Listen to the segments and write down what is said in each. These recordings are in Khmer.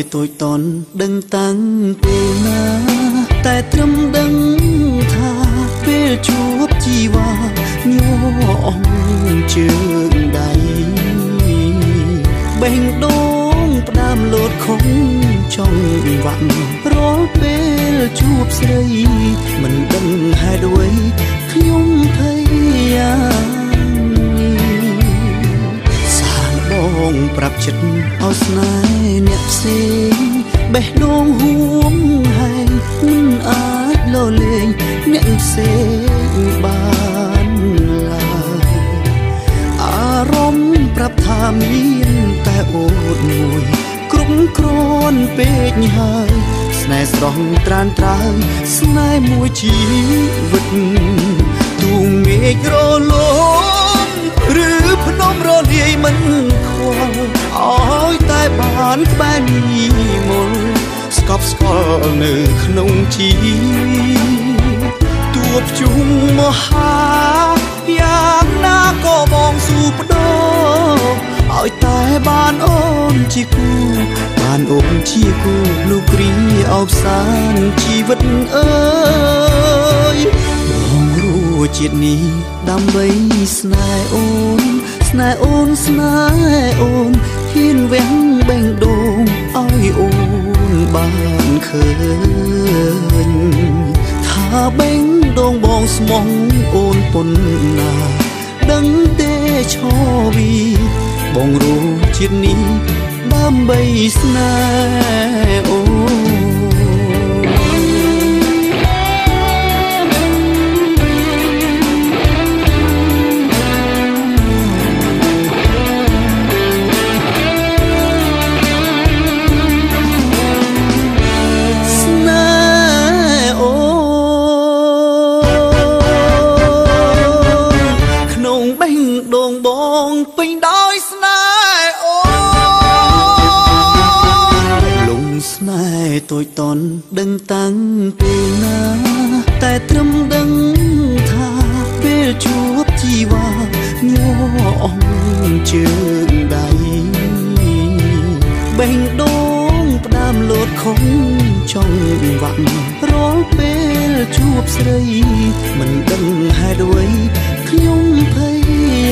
tôi tòn đừng tăng về naแต่ត្រឹមដឹងថាពេលជួបជីវ៉ាញ័រអងជើងដៃបេះដូងផ្ដាំលោតខំចង់វាក់រាល់ពេលជួបស្រីមិនដឹងហេតុអ្វីខ្ញុំភ័យសានបងប្រាប់ចិត្តឲ្យស្នេហ៍អ្នកផ្សេងបេះដូងហួមហែងមិនអាចលលែងអ្នកផ្សេងបានឡើយអារម្មណ៍ប្រាប់ថាមានតែអូតមួយគ្រប់គ្រាន់ពេកហើយស្នេហ៍ស្រស់ត្រានត្រើយស្នេហ៍មួយជីវិតទូមេឃរលំឬភ្នំរលាយមិនខ្វល់ឲ្យតែបានក្បែរនេះមុលស្កប់ស្កល់នៅក្នុងជីទួបជុំមហាយ៉ាងណាក៏បងស៊ូបដោឲ្យតែបានអូនជាគូបានអូនជាគូលោកគ្រីអបសានជីវិតអើយបងរួចជាតិនេះដើម្បីស្នេហ៍អូនស្នេហ៍អូនស្នេហ៍អូនហ៊ានវាំងបេះដូងឲ្យអូនបានឃើញថាបេះដូងបងស្មងអូនប៉ុណ្ណាដឹងទេឈរវីបងរួចជាតិនេះដើម្បីស្នេហ៍អូពេញដោយស្នេហ៍អូលងស្នេហ៍tôiតន់ដឹងតាំងពេលណាតែត្រឹមដឹងថាពេលជួបជីវ៉ាញ័រអងជើងដៃបេះដូងផ្ដាំលោតខំចង់វាក់រាល់ពេលជួបស្រីមិនដឹងហេតុអ្វីខ្ញុំភ័យ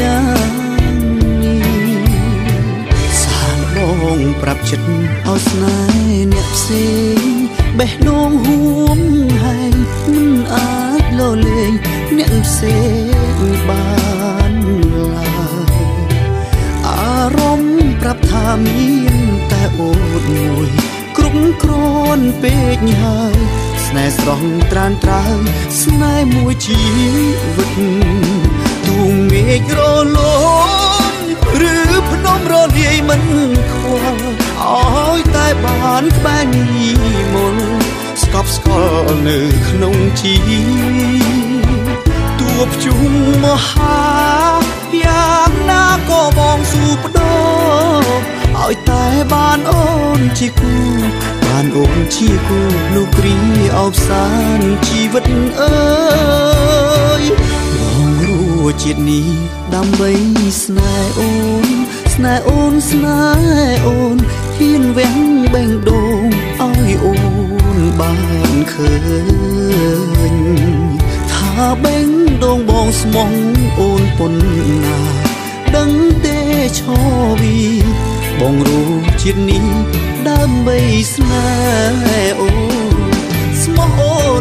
បងប្រាប់ចិត្តឲ្យស្នេហ៍អ្នកផ្សេងបេះដូងហួមហែងមិនអាចលលែងអ្នកផ្សេងបានឡើយអារម្មណ៍ប្រាប់ថាមានតែអូតមួយគ្រប់គ្រាន់ពេកហើយស្នេហ៍ស្រស់ត្រានត្រើយស្នេហ៍មួយជីវិតទូមេឃរលំឬភ្នំរលាយមិនខ្វល់ឲ្យតែបានក្បែរនេះមុលស្កប់ស្កល់នៅក្នុងជីទួបជុំមហាយ៉ាងណាក៏បងស៊ូបដោឲ្យតែបានអូនជាគូបានអូនជាគូលោកគ្រីអបសានជីវិតអើយបងរួចជាតិនេះដើម្បីស្នេហ៍អូនស្នេហ៍អូនស្នេហ៍អូនហ៊ានវាំងបេះដូងឲ្យអូនបានឃើញថាបេះដូងបងស្មងអូនប៉ុណ្ណាដឹងទេឈរវីបងរួចជាតិនេះដើម្បីស្នេហ៍អូនស្មោះអូ